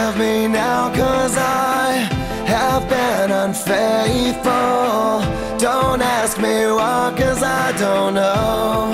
Forgive me now, 'cause I have been unfaithful. Don't ask me why, 'cause I don't know.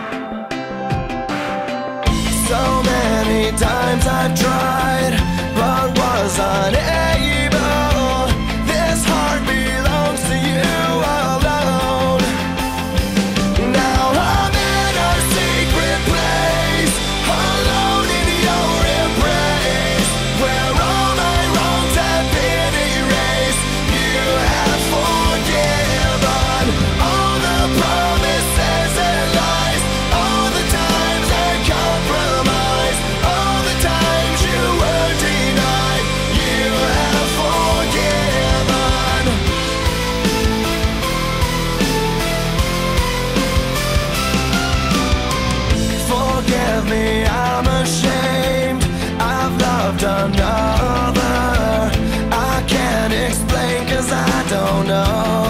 So many times I've tried, but was unable. This heart belongs to you alone. Now I'm in a secret place, alone in your embrace, where all my wrongs have been erased. You have forgiven all the promises and lies, all the times I compromised, all the times you were denied. You have forgiven. Forgive me, I'm ashamed. I've loved another. I can't explain, 'cause I don't know.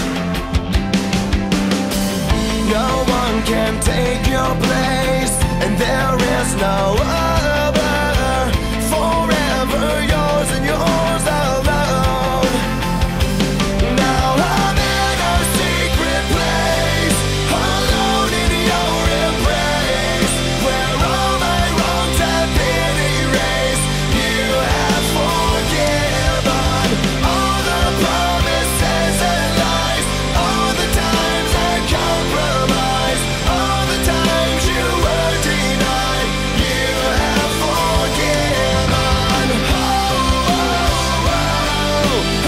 No one can take your place, and there is no other. Forever yours and yours alone. Now I'm in a secret place, alone in your embrace, where all my wrongs have been erased. You have forgiven all the promises and lies, all the times I compromised, all the times you were denied. You have forgiven. Oh, oh, oh, oh,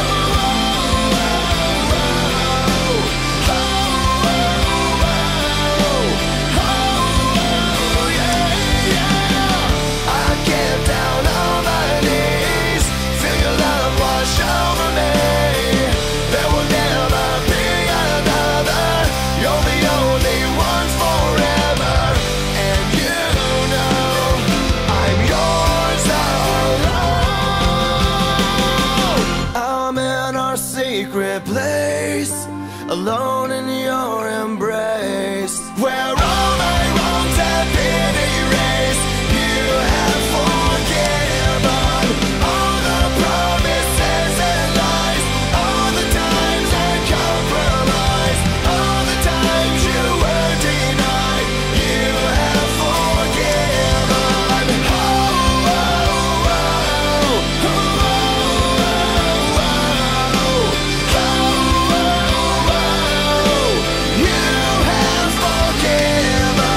oh, yeah, yeah. I get down on my knees, feel your love wash over me. There will never be another. You're the only one forever, and you know I'm yours alone. I'm in our secret place, alone in your embrace, where all my wrongs have been erased. You have forgiven all the promises and lies, all the times I compromised, all the times you were denied. You have forgiven. Oh, oh, oh, oh, oh, you have forgiven,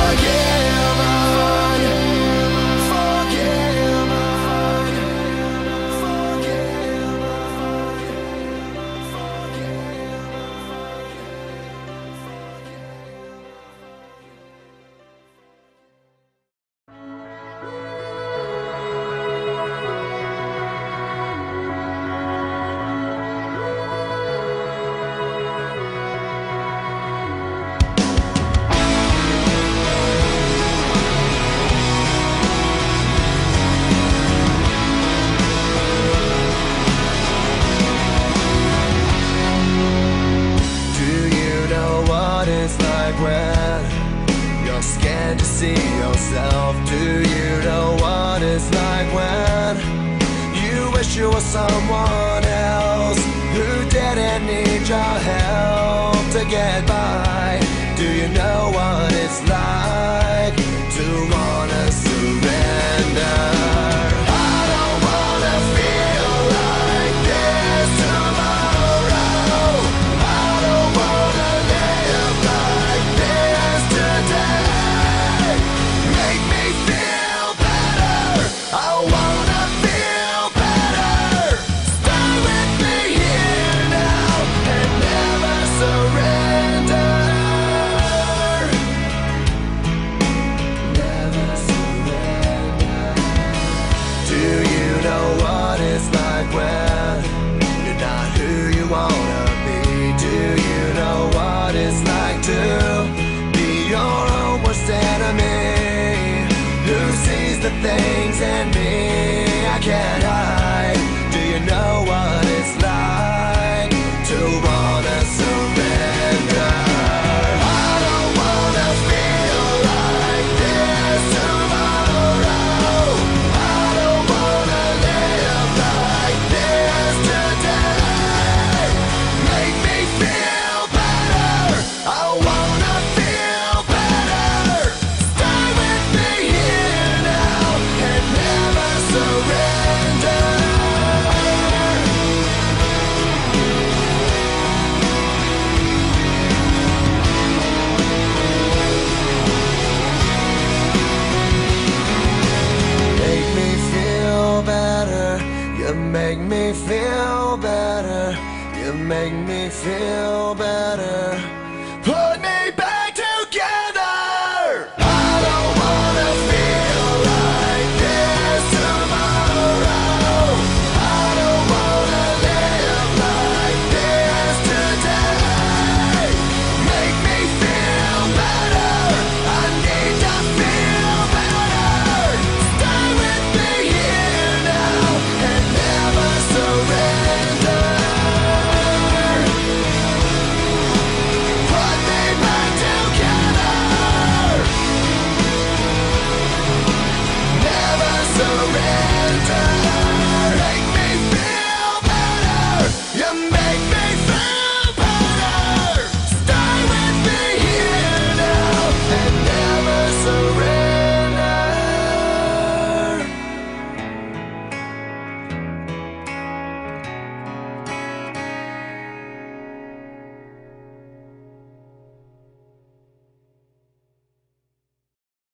Do you know what it's like when you're scared to see yourself? Do you know what it's like when you wish you were someone else who didn't need your help to get by? Do you know what it's like to wanna surrender? I don't wanna feel like this tomorrow. I don't wanna live like this today. Make me feel better. I wanna feel better. Stay with me here now and never surrender. Never surrender. Do you know what it's like when you're not who you wanna be? Do you know what it's like to be your own worst enemy, who sees the things in me I can't